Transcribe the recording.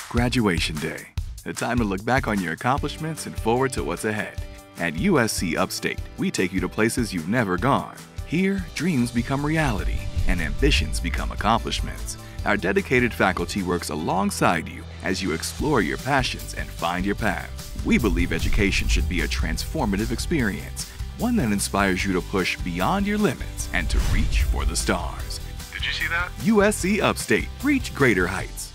Graduation Day. A time to look back on your accomplishments and forward to what's ahead. At USC Upstate, we take you to places you've never gone. Here, dreams become reality and ambitions become accomplishments. Our dedicated faculty works alongside you as you explore your passions and find your path. We believe education should be a transformative experience, one that inspires you to push beyond your limits and to reach for the stars. Did you see that? USC Upstate. Reach greater heights.